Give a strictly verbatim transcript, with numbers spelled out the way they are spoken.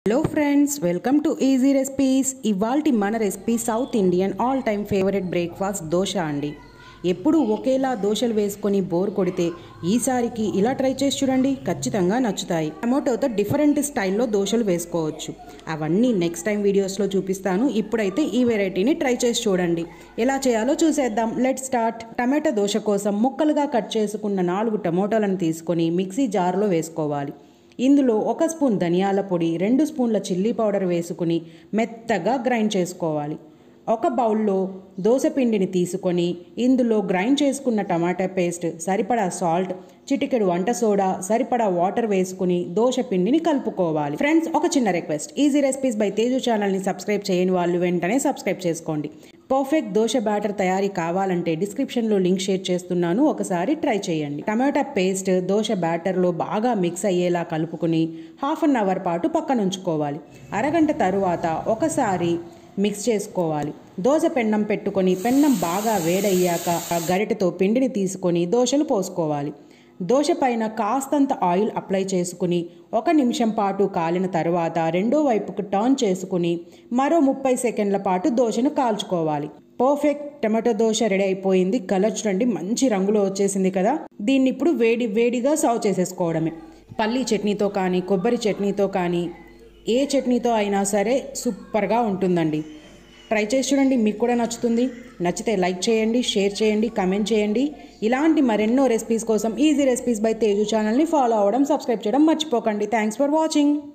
Hello friends, welcome to easy recipes. ఇవాల్టి మన recipe south Indian all time favourite breakfast dosa అండి. ఎప్పుడు ఒకేలా దోశలు వేసుకొని బోర్ కొడితే ఈసారికి ఇలా ట్రై చేసి చూడండి, ఖచ్చితంగా నచ్చుతాయి. టమోటోతో డిఫరెంట్ స్టైల్లో దోశలు వేసుకోవచ్చు. అవన్నీ నెక్స్ట్ టైం వీడియోస్లో చూపిస్తాను. ఇప్పుడైతే ఈ వెరైటీని ట్రై చేసి చూడండి. ఎలా చేయాలో చూసేద్దాం. Let start. టమాటో దోశ కోసం ముక్కలుగా కట్ చేసుకున్న నాలుగు టమోటాలను తీసుకొని మిక్సీ జార్లో వేసుకోవాలి. ఇందులో ఒక స్పూన్ ధనియాల పొడి, రెండు స్పూన్ల చిల్లీ పౌడర్ వేసుకుని మెత్తగా గ్రైండ్ చేసుకోవాలి. ఒక బౌల్లో దోశ పిండిని తీసుకొని ఇందులో గ్రైండ్ చేసుకున్న టమాటా పేస్ట్, సరిపడా సాల్ట్, చిటికెడు వంట సోడా, సరిపడా వాటర్ వేసుకుని దోశ పిండిని కలుపుకోవాలి. ఫ్రెండ్స్, ఒక చిన్న request, easy recipes by Teju ఛానల్ని సబ్స్క్రైబ్ చేయని వాళ్ళు వెంటనే సబ్స్క్రైబ్ చేసుకోండి. పర్ఫెక్ట్ దోశ బ్యాటర్ తయారీ కావాలంటే డిస్క్రిప్షన్లో లింక్ షేర్ చేస్తున్నాను, ఒకసారి ట్రై చేయండి. టమాటా పేస్ట్ దోశ బ్యాటర్లో బాగా మిక్స్ అయ్యేలా కలుపుకుని హాఫ్ అన్ అవర్ పాటు పక్కన ఉంచుకోవాలి. అరగంట తరువాత ఒకసారి మిక్స్ చేసుకోవాలి. దోశ పెన్నం పెట్టుకొని పెన్నం బాగా వేడయ్యాక గరిటెతో పిండిని తీసుకొని దోశలు పోసుకోవాలి. దోశ పైన కాస్తంత ఆయిల్ అప్లై చేసుకుని ఒక నిమిషం పాటు కాలిన తర్వాత రెండో వైపుకు టర్న్ చేసుకుని మరో ముప్పై సెకండ్ల పాటు దోశను కాల్చుకోవాలి. పర్ఫెక్ట్ టమాటో దోశ రెడీ అయిపోయింది. కలర్ చూడండి, మంచి రంగులో వచ్చేసింది కదా. దీన్ని ఇప్పుడు వేడి వేడిగా సర్వ్ చేసేసుకోవడమే. పల్లీ చట్నీతో కానీ కొబ్బరి చట్నీతో కానీ ఏ చట్నీతో అయినా సరే సూపర్గా ఉంటుందండి. ట్రై చేసి చూడండి, మీకు కూడా నచ్చుతుంది. నచ్చితే లైక్ చేయండి, షేర్ చేయండి, కమెంట్ చేయండి. ఇలాంటి మరెన్నో రెసిపీస్ కోసం ఈజీ రెసిపీస్ బై తేజు ఛానల్ని ఫాలో అవ్వడం, సబ్స్క్రైబ్ చేయడం మర్చిపోకండి. Thanks for watching.